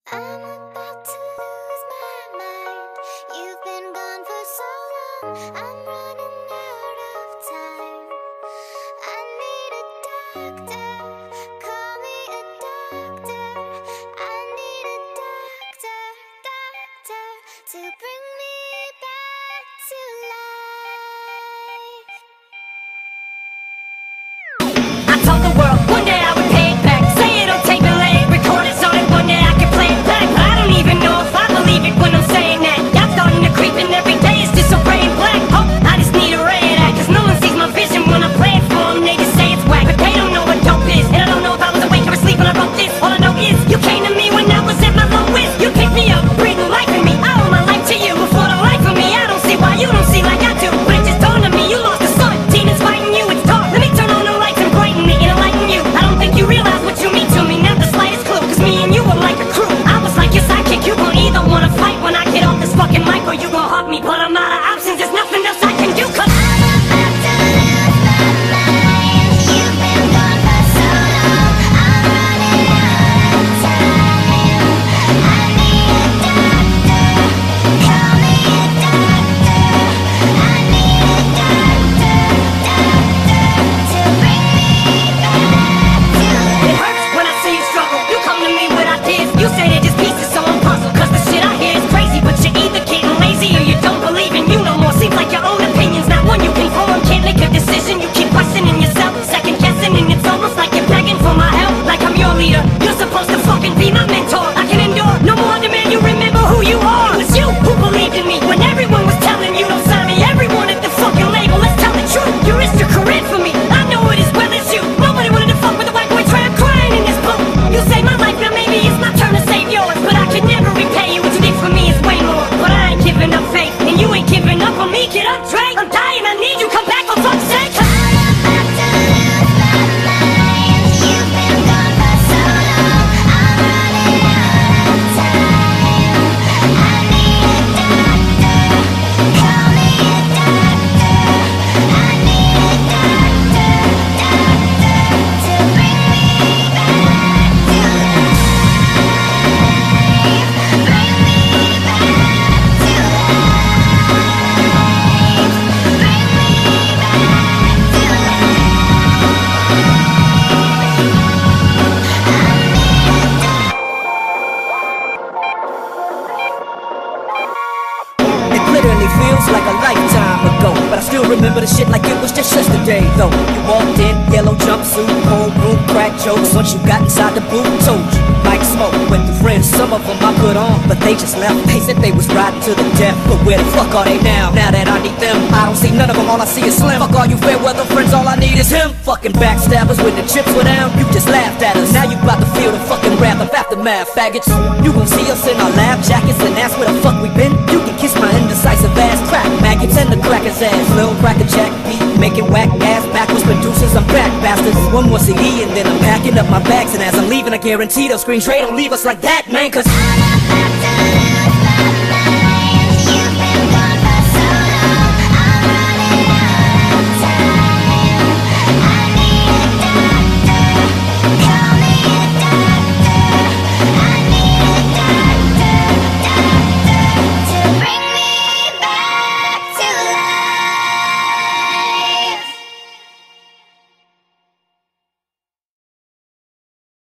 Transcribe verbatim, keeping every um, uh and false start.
I'm about to lose my mind. You've been gone for so long. I'm running out of time. I need a doctor. Call me a doctor. I need a doctor, doctor, to bring me back to life. I told the world one day I would pay it back. Say it'll take me late, record it so that one day I can play it back. But I don't even know if I believe it when I'm saying that. Y'all starting to creep and every day it's just so gray and black. Oh, I just need a ray of that, cause no one sees my vision when I play it for them. They just say it's whack, but they don't know what dope is. And I don't know if I was awake or asleep when I wrote this. All I know is you came to me when I was at my lowest. You picked me up, breathing life in me. I owe my life to you before the life of me. I don't see why you don't see like I do, but it just dawned on me you lost the sun. Demons fighting you, it's dark. Let me turn on the lights and brighten it and enlighten you. I don't think you realize what you mean to me, not the slightest clue. Cause me and you were like a crew. I was like your sidekick, you gon' either wanna fight when I get off this fucking mic, or you gon' hug me. But I'm out of options, there's nothing else I can do. Cause feels like a lifetime ago, but I still remember the shit like it was just yesterday. Though you walked in, yellow jumpsuit, homeroom, crack jokes. Once you got inside the booth, told you like smoke with the friends. Some of them I put on, but they just left. They said they was riding to the death, but where the fuck are they now? Now that I need them, I don't see none of them. All I see is Slim. Fuck all you fair weather friends, all I need is him. Fucking backstabbers, when the chips were down, you just laughed at us. Now you about to feel the fucking wrath of aftermath, faggots. You gon' see us in our lab jackets and ask where the fuck we been. You can kiss my indecisive ass, crack maggots and the cracker's ass. Lil' cracker jack beat, making whack ass backwards producers. I'm back, bastards. One more C D and then I'm packing up my bags. And as I'm leaving, I guarantee they'll screen trade. Don't leave us like that, man, cause